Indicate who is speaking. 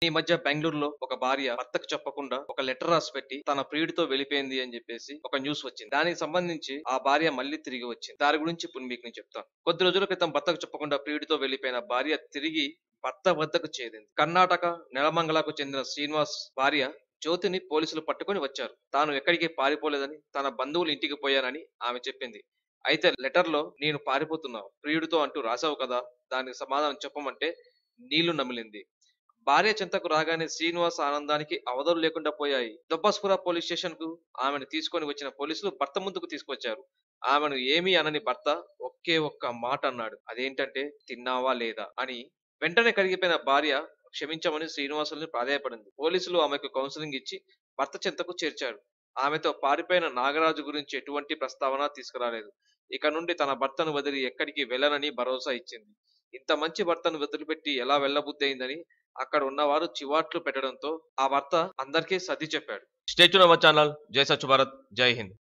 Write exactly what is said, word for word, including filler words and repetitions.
Speaker 1: ఈ మధ్య బెంగళూరులో ఒక భార్య భర్తకు చెప్పకుండా ఒక లెటర్ రాసి పెట్టి తన ప్రియుడితో వెళ్ళిపోయింది అని చెప్పేసి ఒక న్యూస్ వచ్చింది. దానికి సంబంధించి ఆ భార్య మళ్ళీ తిరిగి వచ్చింది. దాని గురించి ఇప్పుడు మీకు నేను చెప్తాను. కొద్ది రోజుల క్రితం భర్తకు చెప్పకుండా ప్రియుడితో వెళ్ళిపోయిన భార్య తిరిగి భర్త వద్దకు చేరింది. కర్ణాటక నెలమంగళకు చెందిన శ్రీనివాస్ భార్య జ్యోతిని పోలీసులు పట్టుకొని వచ్చారు. తాను ఎక్కడికి పారిపోలేదని, తన బంధువుల ఇంటికి పోయానని ఆమె చెప్పింది. అయితే లెటర్ లో నేను పారిపోతున్నావు ప్రియుడితో అంటూ రాసావు కదా, దానికి సమాధానం చెప్పమంటే నీళ్లు నమిలింది. భార్య చెంతకు రాగానే శ్రీనివాస్ ఆనందానికి అవధులు లేకుండా పోయాయి. దొబ్బస్పుర పోలీస్ స్టేషన్ కు ఆమెను తీసుకొని వచ్చిన పోలీసులు భర్త ముందుకు తీసుకొచ్చారు. ఆమెను ఏమీ అనని భర్త ఒకే ఒక్క మాట అన్నాడు. అదేంటంటే తిన్నావా లేదా అని. వెంటనే కరిగిపోయిన భార్య క్షమించమని శ్రీనివాసుల్ని ప్రాధేయపడింది. పోలీసులు ఆమెకు కౌన్సిలింగ్ ఇచ్చి భర్త చెంతకు చేర్చారు. ఆమెతో పారిపోయిన నాగరాజు గురించి ఎటువంటి ప్రస్తావన తీసుకురాలేదు. ఇక నుండి తన భర్తను వదిలి ఎక్కడికి వెళ్ళనని భరోసా ఇచ్చింది. ఇంత మంచి భర్తను వదిలిపెట్టి ఎలా వెళ్ళబుద్ధి అయిందని అక్కడ ఉన్నవారు చివాట్లు పెట్టడంతో ఆ భర్త అందరికీ సర్ది చెప్పాడు. Stay tune our channel. జై స్వచ్ఛ భారత్, జై హింద్.